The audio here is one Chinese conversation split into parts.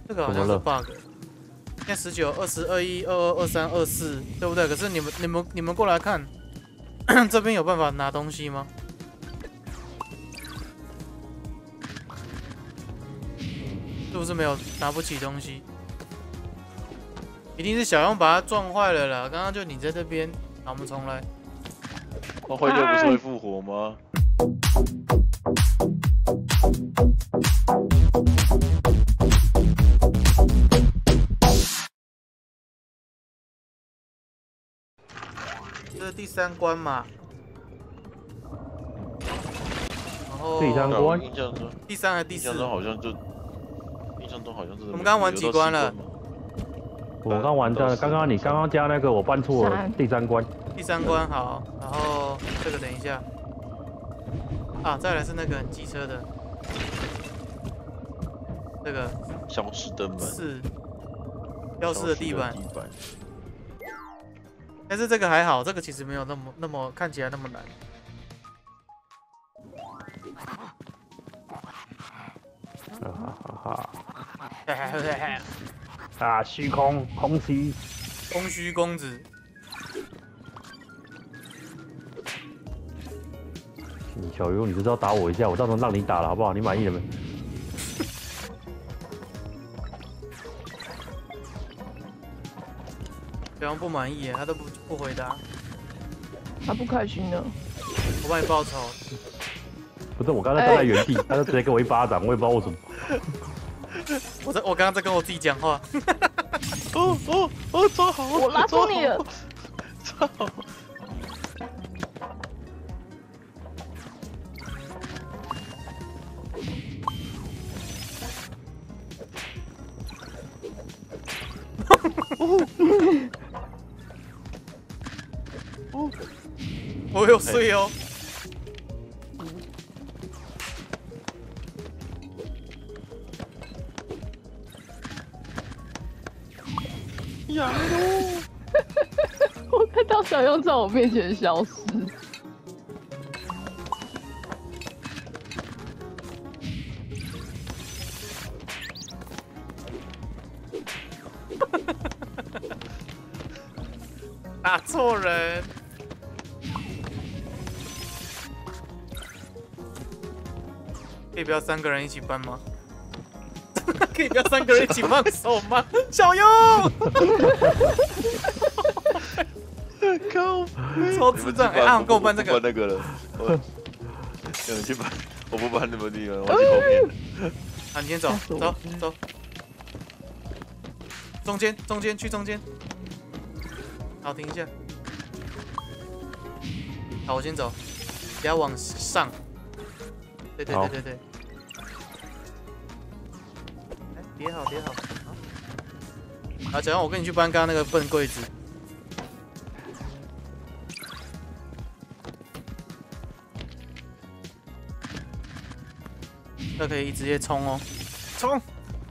这个好像是 bug。现在19、20、21、22、23、24，对不对？可是你们过来看，这边有办法拿东西吗？是不是没有拿不起东西？一定是小用把它撞坏了啦。刚刚就你在这边，好，我们重来。 那坏掉不是会复活吗？ 这是第3关嘛？然后第3关， 印象中第3还是第4？ 印象中好像就，印象中好像是。 我们刚刚玩几关了？ 我刚玩的，刚刚你刚刚加那个我搬错了，第3关。 第3关好，然后这个等一下。啊，再来是那个很机车的，这个消失的门， 是消失的地板。但是这个还好，这个其实没有那么看起来那么难。 啊，虚空空虚， 空虚公子。 小优，你就是要打我一下，我到时候让你打了，好不好？你满意了没？ 小优不满意耶，他都不回答。 他不开心了。 我帮你报仇。 不是，我刚才站在原地，他就直接给我一巴掌，我也不知道为什么。 我刚刚在跟我自己讲话。 抓好！ 我拉住你了。 抓好！ 我有睡哦。 呀！ 我看到小用在我面前消失。 打错人。可以不要3个人一起搬吗？可以不要3个人一起放手吗？小优， 靠！ 超智障！哎，跟我搬这个。 搬那个了。你们去搬，我不搬你们地方，我去后面。 啊，你先走，走。中间，去中间。好，停一下。好，我先走，不要往上。对。叠好。好，小杨，我跟你去搬刚刚那个笨柜子。这可以直接冲哦，冲！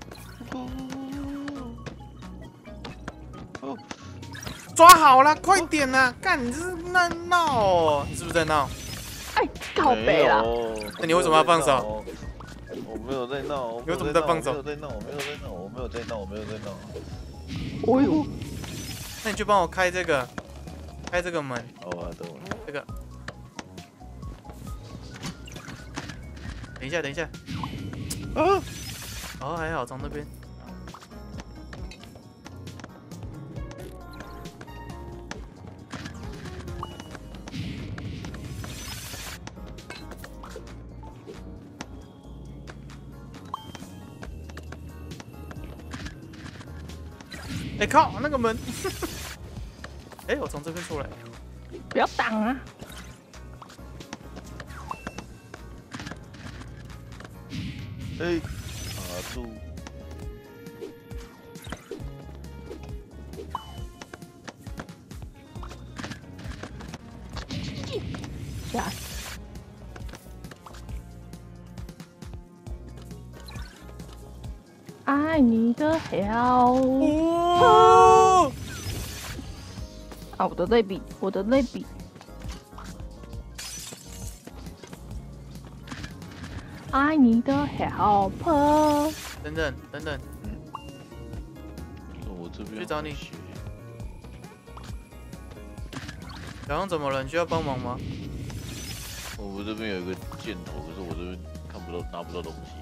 抓好了，快点啦！干，你这是在闹哦？你是不是在闹？ 哎，靠北啦！ 那你为什么要放手？ 我没有在闹。 你为什么在放手？ 我没有在闹。 哦呦！ 那你去帮我开这个门。 好啊，等我。 这个。等一下。啊！哦，还好，从那边。哎靠，那个门！哎，我从这边出来。 不要挡啊！ 哎，卡住！ 吓死！爱你的好。 哦！ 啊，我的类比。爱你的 help。 等等， 我这边去找你血小杨怎么了？你需要帮忙吗？ 我这边有一个箭头，可是我这边看不到，拿不到东西。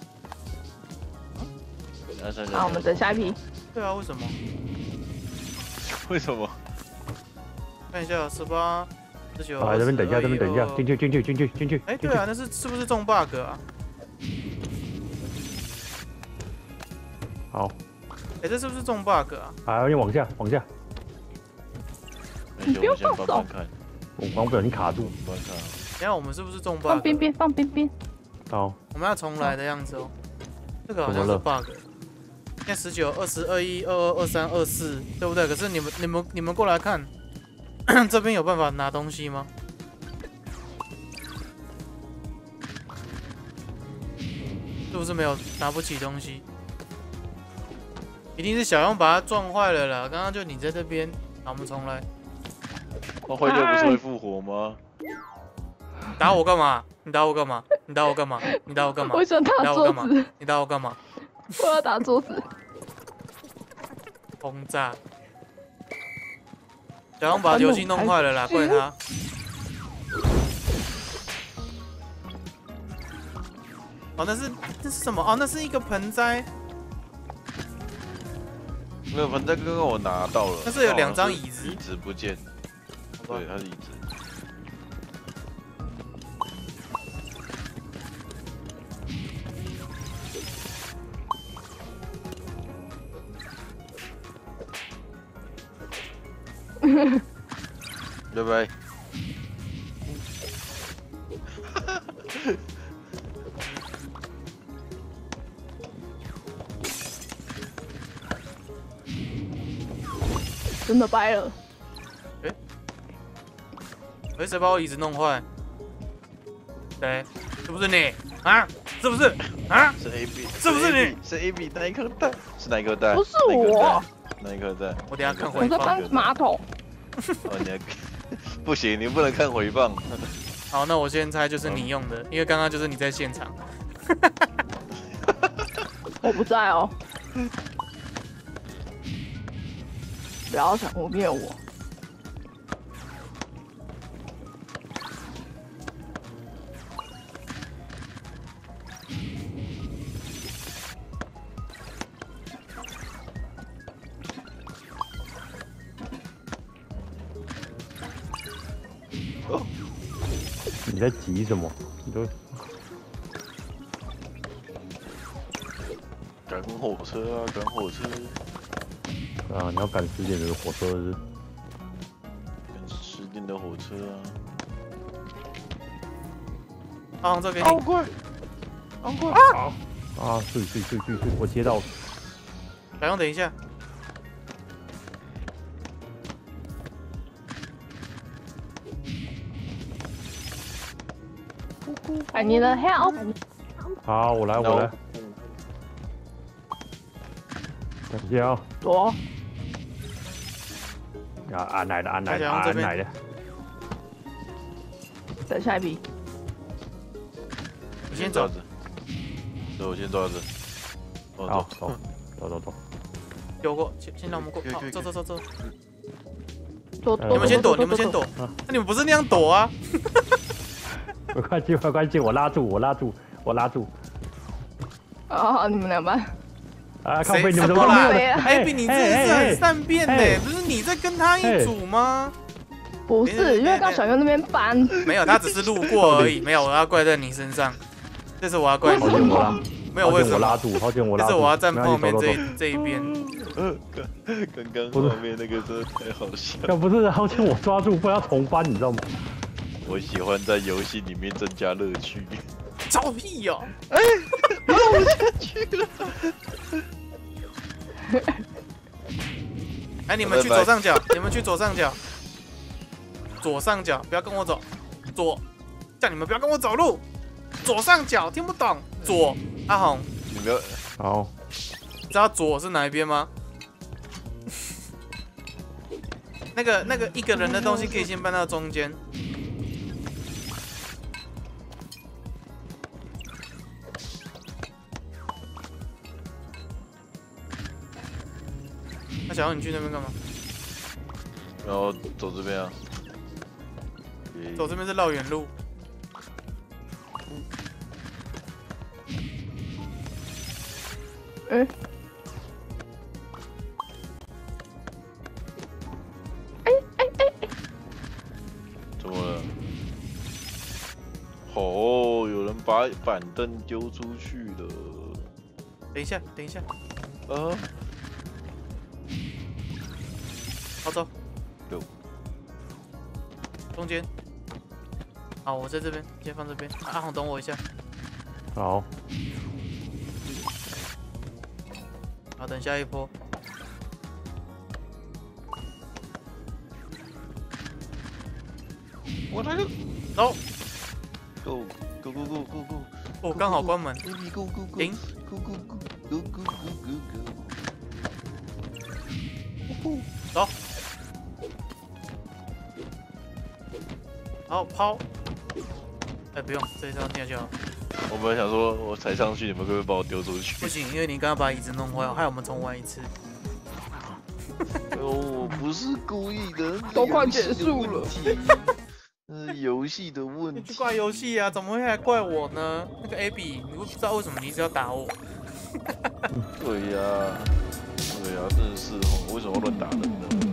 好，我们等下一批。 对啊，为什么？ 为什么？ 看一下18、19。 啊，这边等一下，这边等一下，进去。 哎，对啊，那是不是中 bug 啊？ 好， 哎，这是不是中 bug 啊？ 好，你往下。 你不用放手。看， 我刚不小心卡住。 慢看。 等下我们是不是中 bug？ 放边边。 好， 我们要重来的样子哦。这个好像是 bug。现在19、20、21、22、23、24，对不对？可是你们过来看，这边有办法拿东西吗？是不是没有拿不起东西？一定是小用把它撞坏了啦。刚刚就你在这边，好，我们重来。 那坏掉不是会复活吗？ 打我干嘛？你打我干嘛？你打我干嘛？你打我干嘛？ 我想打桌子。 你打我干嘛？ 我要打桌子。 轰炸！小杨把游戏弄坏了啦，怪他。哦，那是什么？哦，那是一个盆栽。 那个盆栽刚刚我拿到了。 但是有2张椅子。 椅子不见。对，它是椅子。拜拜。 真的掰了。 谁把我椅子弄坏？谁？是不是你啊？是不是啊？ 是 AB， 是不是你？ 是 AB 那一颗蛋？是哪一颗蛋？ 不是我。 哪一颗蛋？ 我等下看回我在放。 翻马桶。 哦，你不行，你不能看回放。 好，那我先猜就是你用的，因为刚刚就是你在现场。 我不在哦。不要想污蔑我。 你在急什么？你都赶火车啊，赶火车！ 啊，你要赶10点的火车是？ 赶10点的火车啊！ 啊，这给你。 好快！好快！ 啊，是，我接到了。 小杨，等一下。 I need help。 好，我来。等一下啊。 左。 按奶的。 等下一批。 你先走。 对，我先抓着。 好，走。 丢过，先让我们过。好，走。 你们先躲。那你们不是那样躲啊？ 没关系，我拉住。 啊，你们两班。 啊，靠背，你们怎么啦？ 哎， 你真的是很善变呢，不是你在跟他一组吗？ 不是，因为刚小优那边搬。 没有，他只是路过而已，没有，我要怪在你身上。这次我要怪你。没有为什么？ 好险我拉住。 这次我要站后面这一边。 刚刚后面那个真的太好笑。 要不是好险我抓住，不然要重翻，你知道吗？ 我喜欢在游戏里面增加乐趣。 臭屁哟！ 哎，我下去了。 哎，你们去左上角，左上角，不要跟我走，叫你们不要跟我走路，左上角听不懂，左，阿红， 你不要， 好， 知道左是哪一边吗？那个一个人的东西可以先搬到中间。 那小杨，你去那边干嘛？ 然后走这边啊。 走这边是绕远路。 怎么了？哦，有人把板凳丢出去了。 等一下，等一下， 啊！ 好走。 有。 中间。好，我在这边，先放这边。阿红，等我一下。 好。 好，等下一波。 我来了。 走。 Go go go go go go。 哦，刚好关门。 Baby go go go。 停。 Go go go go go go go。 走。好，抛。哎，不用，这一张掉就好。 我本来想说，我踩上去，你们会不会把我丢出去？ 不行，因为你刚刚把椅子弄坏，害我们重玩一次。 我不是故意的， 都快结束了。 游戏的问题。 你去怪游戏啊，怎么会来怪我呢？那个 Abby，你不知道为什么你一直要打我？ 对呀，对呀，真的是哦，为什么要乱打人呢？